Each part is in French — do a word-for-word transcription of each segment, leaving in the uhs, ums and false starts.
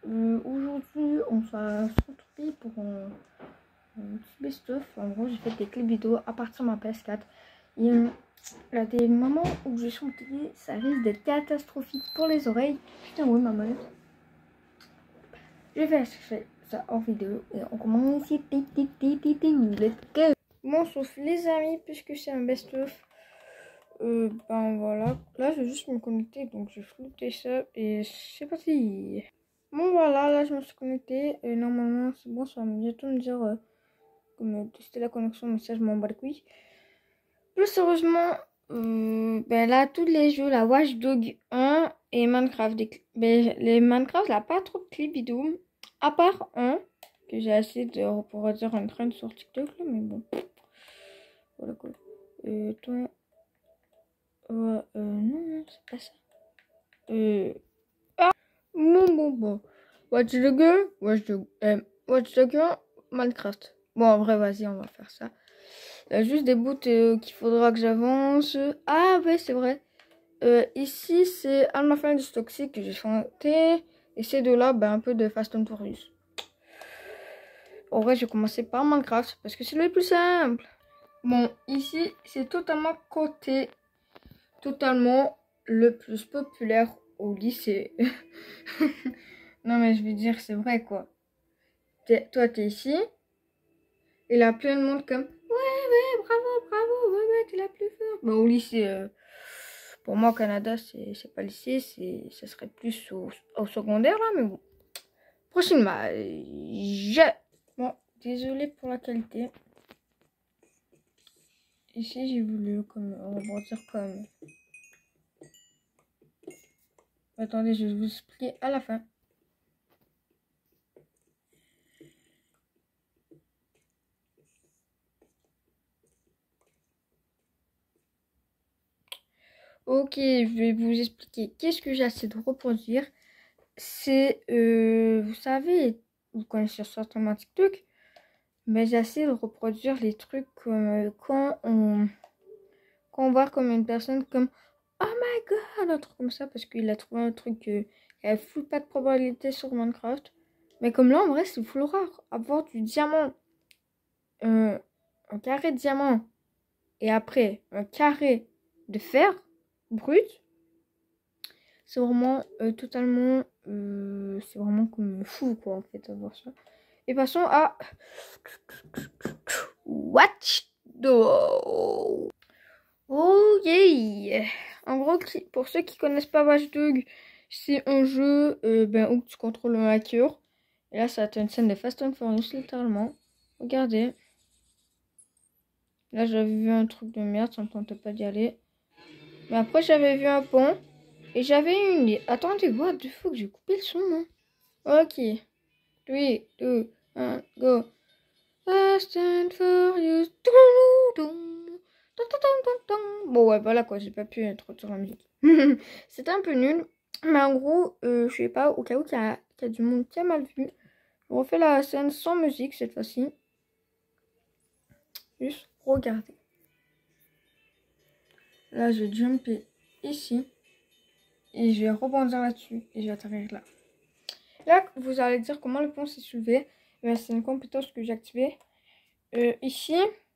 euh, aujourd'hui on va se retrouver pour un, un petit best-of. En gros, j'ai fait des clips vidéo à partir de ma P S quatre. Et euh, il y a des moments où je chantais, ça risque d'être catastrophique pour les oreilles. Putain, oui, ma manette. Je vais faire ça en vidéo et on commence ici. Let's go. Bon, sauf les amis, puisque c'est un best-of. Euh, ben voilà, là je vais juste me connecter, donc je vais flouter ça et c'est parti. Bon voilà, là je me suis connecté et normalement c'est bon, ça va bientôt me dire euh, comme tester la connexion, mais ça je m'en bats les couilles. Plus sérieusement, euh, ben là tous les jeux, la Watch Dogs un et Minecraft, des ben, les Minecraft là pas trop de clips vidéo, à part un que j'ai essayé de reproduire en train sur TikTok là, mais bon, voilà quoi. Euh, toi... Ouais, euh, non, non, c'est pas ça. Euh... Ah! Bon, bon, bon. Watch Dogs, Watch Dogs, euh, Watch Dogs, Minecraft. Bon, en vrai, vas-y, on va faire ça. Il y a juste des bouts euh, qu'il faudra que j'avance. Ah, ouais, c'est vrai. Euh, ici, c'est Alma Friends Toxic que j'ai chanté. Et ces deux-là, ben, un peu de Fast and Furious. En vrai, je vais commencer par Minecraft parce que c'est le plus simple. Bon, ici, c'est totalement côté. Totalement le plus populaire au lycée. Non mais je veux dire, c'est vrai quoi. T'es, toi t'es ici. Et là plein de monde comme ouais ouais bravo bravo ouais ouais t'es la plus forte. Bon, au lycée, euh, pour moi au Canada c'est, c'est pas lycée, c'est, ça serait plus au, au secondaire là, mais bon. Prochainement, je... Bon, désolé pour la qualité. Ici j'ai voulu comme rebondir comme... Attendez, je vais vous expliquer à la fin. Ok, je vais vous expliquer qu'est-ce que j'essaie de reproduire. C'est, euh, vous savez, vous connaissez certainement TikTok, mais j'essaie de reproduire les trucs comme euh, quand on, quand on voit comme une personne comme oh my god, un truc comme ça, parce qu'il a trouvé un truc euh, qui avait full pas de probabilité sur Minecraft. Mais comme là, en vrai, c'est full rare. Avoir du diamant, euh, un carré de diamant, et après un carré de fer brut. C'est vraiment euh, totalement... Euh, c'est vraiment comme fou, quoi, en fait, à voir ça. Et passons à... Watch Dogs. Oh yeah. En gros, pour ceux qui connaissent pas Watch Dogs, c'est un jeu euh, ben, où tu contrôles un hacker. Et là, ça a été une scène de Fast and Furious, littéralement. Regardez. Là, j'avais vu un truc de merde, ça me tentait pas d'y aller. Mais après, j'avais vu un pont. Et j'avais une idée. Attendez, what the fuck, j'ai coupé le son, non? Ok. trois, deux, un, go. Fast and Furious. Bon, ouais, voilà quoi, j'ai pas pu introduire la musique. C'était un peu nul. Mais en gros, euh, je sais pas, au cas où il y, y a du monde qui a mal vu, je refais la scène sans musique cette fois-ci. Juste regardez. Là, je vais jumper ici. Et je vais rebondir là-dessus. Et je vais atterrir là. Là, vous allez dire comment le pont s'est soulevé. Ben, c'est une compétence que j'ai activée. Euh, ici.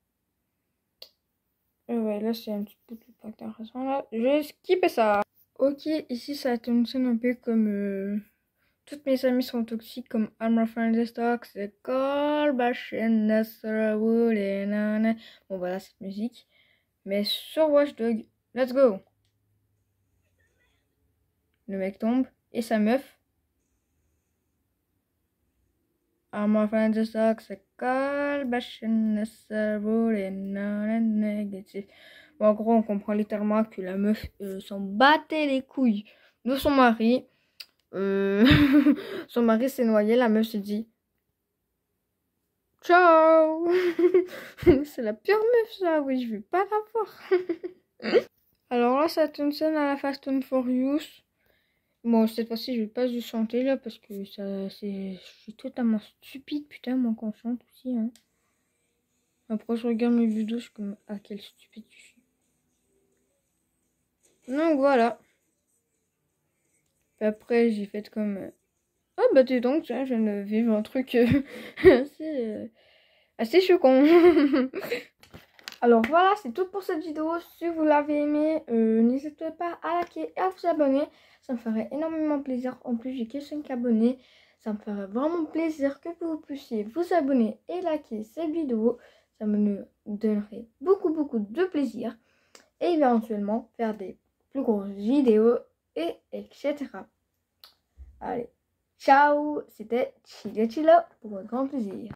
Euh, ouais, là, c'est un petit peu plus intéressant. Là, je vais skipper ça. Ok, ici, ça a été une scène un peu comme... Euh, toutes mes amies sont toxiques, comme I'm friend the stocks, c'est call, bashin, Wood et nana. Bon, voilà cette musique. Mais sur Watch Dogs, let's go. Le mec tombe. Et sa meuf. I'm friend the stocks, c'est call, bashin, Wood et nana, négatif. Bon, en gros, on comprend littéralement que la meuf euh, s'en battait les couilles de son mari. Euh... son mari s'est noyé, la meuf se dit ciao. C'est la pire meuf ça, oui, je vais pas la voir. Alors là, ça une scène à la Fast and Furious. Bon, cette fois-ci, je vais pas juste chanter là parce que ça, c'est, je suis totalement stupide, putain, moi quand je chante aussi. Hein. Après, je regarde mes vidéos, je suis comme ah quelle stupide je suis. Donc voilà. Puis après, j'ai fait comme Ah bah dis donc, tiens, je viens de vivre un truc euh, assez, euh, assez choquant. Alors voilà, c'est tout pour cette vidéo. Si vous l'avez aimé, euh, n'hésitez pas à liker et à vous abonner. Ça me ferait énormément plaisir. En plus, j'ai que cinq abonnés. Ça me ferait vraiment plaisir que vous puissiez vous abonner et liker cette vidéo. Ça me donnerait beaucoup, beaucoup de plaisir. Et éventuellement, faire des plus grosses vidéos, et etc. Allez, ciao, c'était Chile Chilo pour un grand plaisir.